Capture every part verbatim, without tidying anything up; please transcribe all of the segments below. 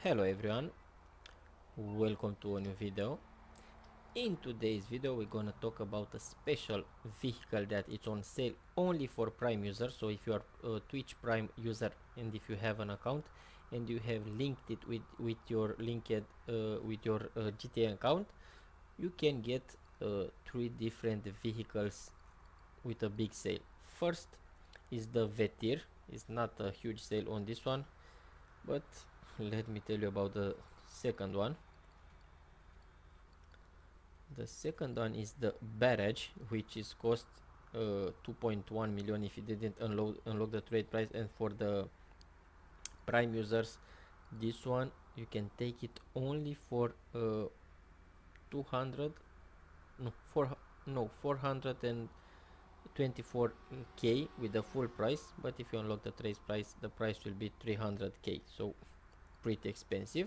Hello everyone, welcome to a new video. In today's video we're gonna talk about a special vehicle that is on sale only for Prime users. So if you are a Twitch Prime user and if you have an account and you have linked it with with your linked uh, with your uh, G T A account, you can get uh, three different vehicles with a big sale. First is the Vetir. It's not a huge sale on this one, but let me tell you about the second one. The second one is the Barrage, which is cost uh, two point one million if you didn't unlock unlock the trade price. And for the Prime users, this one you can take it only for uh, two hundred no four no four hundred twenty-four K with the full price. But if you unlock the trade price, the price will be three hundred K, so pretty expensive.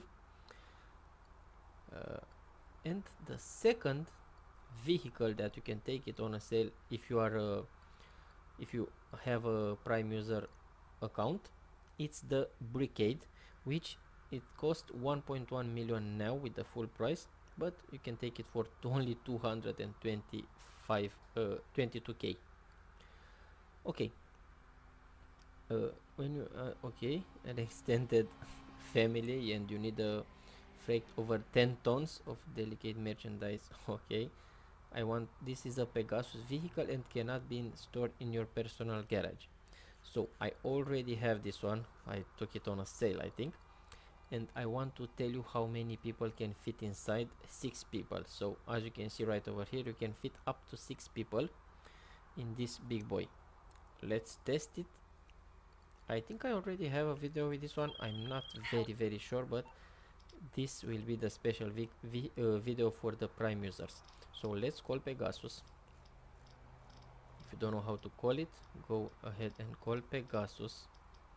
Uh, and the second vehicle that you can take it on a sale if you are uh, if you have a Prime user account, it's the Brickade, which it costs one point one million now with the full price, but you can take it for only two hundred twenty-five uh, twenty-two K. Okay, uh, when you uh, okay an extended family and you need a freight over ten tons of delicate merchandise. Okay, I want this is a Pegasus vehicle and cannot be stored in your personal garage. So I already have this one. I took it on a sale, I think, and I want to tell you how many people can fit inside. Six people. So as you can see right over here, you can fit up to six people in this big boy. Let's test it. I think I already have a video with this one. I'm not very very sure, but this will be the special vi vi uh, video for the Prime users. So let's call Pegasus. If you don't know how to call it, go ahead and call Pegasus.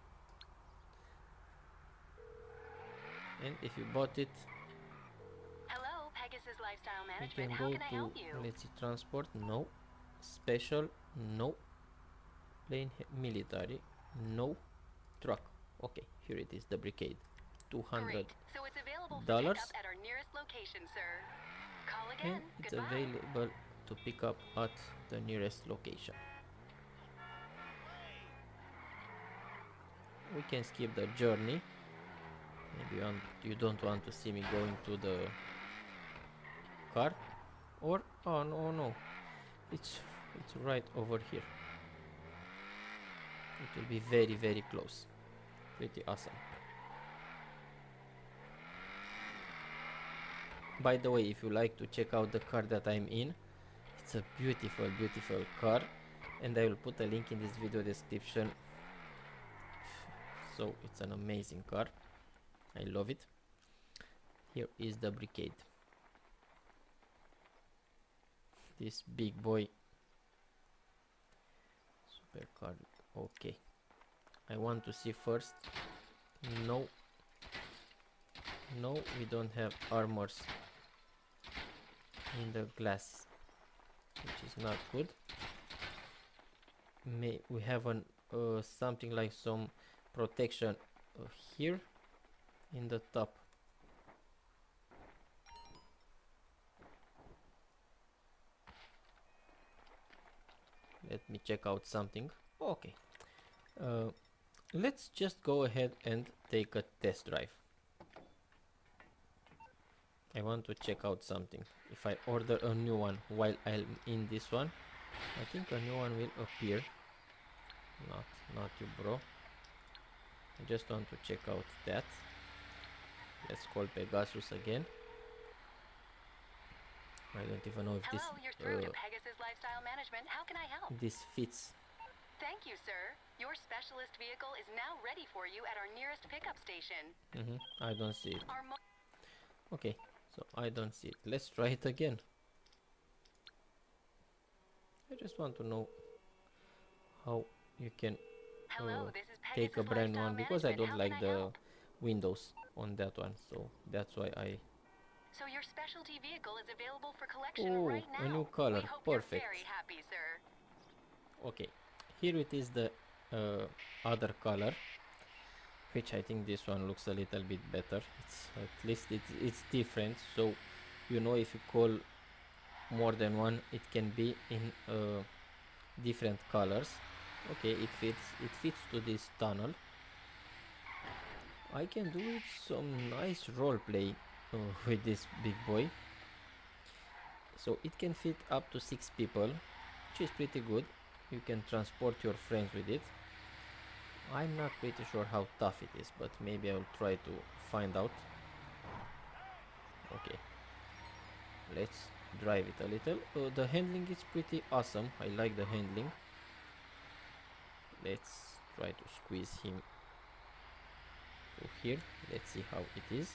And if you bought it, Hello, Pegasus Lifestyle you Management. can How go can I to, help you? let's see, transport, no. Special, no. Plain military, no. Truck. Okay, here it is, the Brickade. two hundred Great. So it's available for pickup dollars, at our nearest location, sir. Call and again. it's Goodbye. available to pick up at the nearest location. We can skip the journey. Maybe you, you don't want to see me going to the car, or oh no no, it's it's right over here. It will be very very close. Pretty awesome. By the way, if you like to check out the car that I'm in, it's a beautiful beautiful car, and I will put a link in this video description. So it's an amazing car. I love it. Here is the Brickade. This big boy supercar. Okay, I want to see first. No, no, we don't have armors in the glass, which is not good. May we have an uh, something like some protection uh, here in the top. Let me check out something. Okay, uh, let's just go ahead and take a test drive. I want to check out something. If I order a new one while I'm in this one, I think a new one will appear. Not, not you, bro. I just want to check out that. Let's call Pegasus again. I don't even know if this Hello, you're through to uh, Pegasus Lifestyle Management. How can I help? this fits. Thank you, sir. Your specialist vehicle is now ready for you at our nearest pickup station. Mm-hmm. I don't see it. Our mo Okay, so I don't see it. Let's try it again. I just want to know how you can Hello, uh, this is take a Pegasus brand Lifestyle one, because I Management. don't How like can I the help? windows on that one, so that's why I. So your specialty vehicle is available for collection Oh, right now. a new color. We hope Perfect. you're very happy, sir. Okay, here it is, the uh, other color. which I think this one looks a little bit better. It's at least it's, it's different, so you know if you call more than one it can be in uh, different colors. Okay, it fits it fits to this tunnel. I can do it some nice role play uh, with this big boy. So it can fit up to six people, which is pretty good. You can transport your friends with it. I'm not pretty sure how tough it is, but maybe I'll try to find out. Okay, let's drive it a little. Uh, the handling is pretty awesome. I like the handling. Let's try to squeeze him to here. Let's see how it is.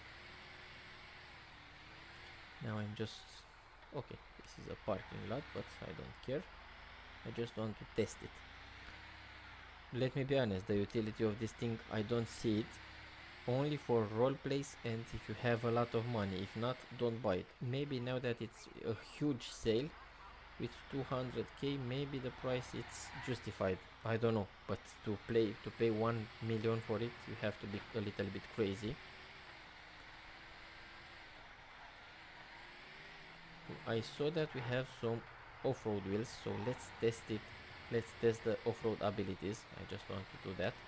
Now I'm just okay, this is a parking lot, but I don't care. I just want to test it. Let me be honest, the utility of this thing, I don't see it. Only for role plays and if you have a lot of money. If not, don't buy it. Maybe now that it's a huge sale with two hundred K, maybe the price it's justified. I don't know, but to play to pay one million for it, you have to be a little bit crazy. I saw that we have some off-road wheels, so let's test it. Let's test the off-road abilities. I just want to do that.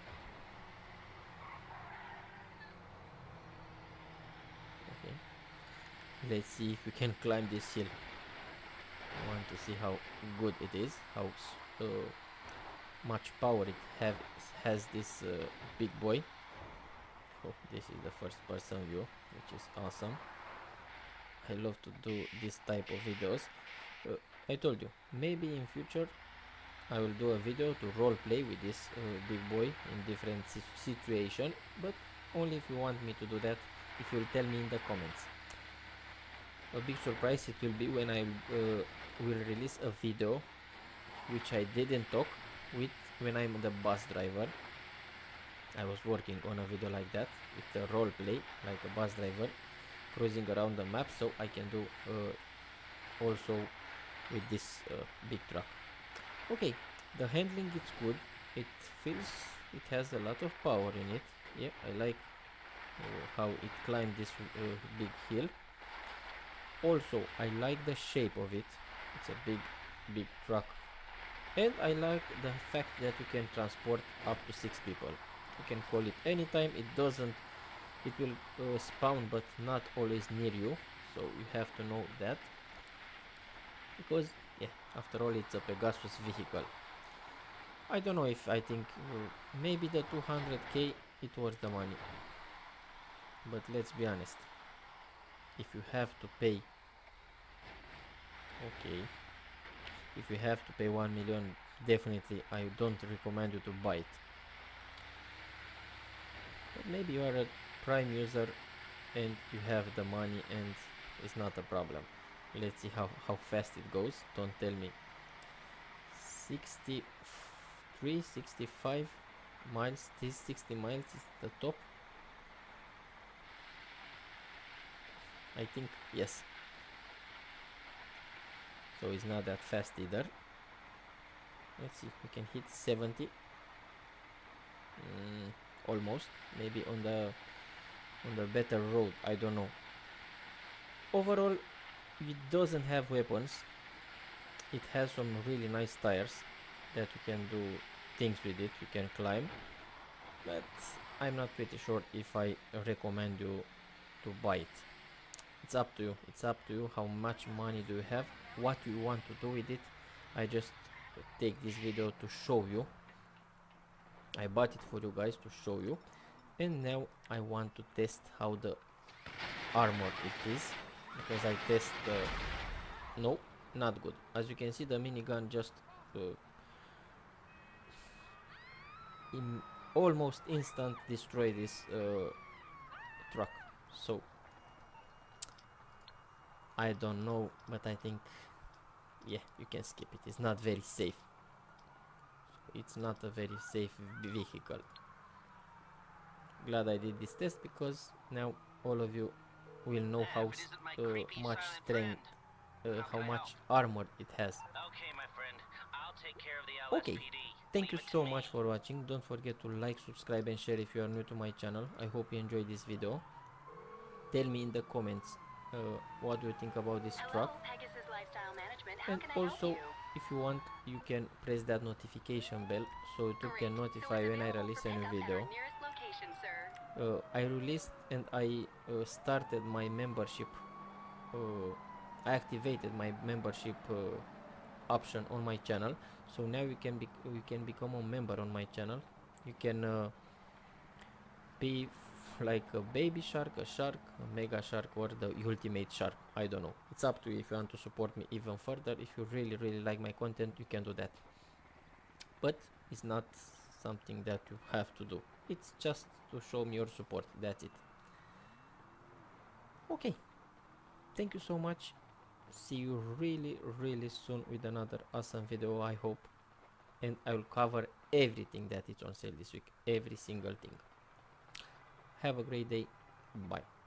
Okay. Let's see if we can climb this hill. I want to see how good it is, how uh, much power it have has this uh, big boy. Oh, this is the first person view, which is awesome. I love to do this type of videos. uh, I told you, maybe in future I will do a video to role play with this uh, big boy in different si situation, but only if you want me to do that, if you'll tell me in the comments. A big surprise it will be when I uh, will release a video which I didn't talk with when I'm the bus driver. I was working on a video like that with a role play like a bus driver cruising around the map, so I can do uh, also with this uh, big truck. Okay, the handling is good. It feels it has a lot of power in it. Yeah, I like uh, how it climbed this uh, big hill. Also, I like the shape of it. It's a big, big truck, and I like the fact that you can transport up to six people. You can call it anytime. It doesn't. It will uh, spawn, but not always near you. So you have to know that, because yeah, after all, it's a Pegasus vehicle. I don't know if I think uh, maybe the two hundred K it worth the money, but let's be honest. If you have to pay, okay, if you have to pay one million, definitely I don't recommend you to buy it. But maybe you are a prime user and you have the money and it's not a problem. Let's see how, how fast it goes. Don't tell me. sixty-three, sixty-five miles. This sixty miles is the top. I think, yes. So it's not that fast either. Let's see, we can hit seventy. Mm, almost. Maybe on the on the better road, I don't know. Overall, it doesn't have weapons. It has some really nice tires that you can do things with it. You can climb, but I'm not pretty sure if I recommend you to buy it. It's up to you. It's up to you. How much money do you have? What you want to do with it? I just take this video to show you. I bought it for you guys to show you, and now I want to test how the armor it is, because I test the no, not good. As you can see, the minigun just uh, in almost instant destroy this uh, truck. So I don't know, but I think yeah, you can skip it. It's not very safe. It's not a very safe vehicle. Glad I did this test, because now all of you will know how uh, much strength, uh, how much armor it has. Okay, my friend. I'll take care of the Okay, L S P D. Thank you so much for watching. Don't forget to like, subscribe and share if you are new to my channel. I hope you enjoyed this video. Tell me in the comments uh, what do you think about this Hello, truck. Pegasus Lifestyle Management. How And can I help also, you? if you want, you can press that notification bell so YouTube Great. can So notify it's when I available release for a new pickup at video. our nearest location, sir. uh, I released and I uh, started my membership. uh, I activated my membership uh, option on my channel, so now you can be you can become a member on my channel. You can uh, be f- like a baby shark, a shark, a mega shark, or the ultimate shark. I don't know, it's up to you. If you want to support me even further, if you really really like my content, you can do that, but it's not something that you have to do. It's just to show me your support, that's it. Okay, thank you so much. See you really really soon with another awesome video, I hope, and I will cover everything that is on sale this week, every single thing. Have a great day. Bye.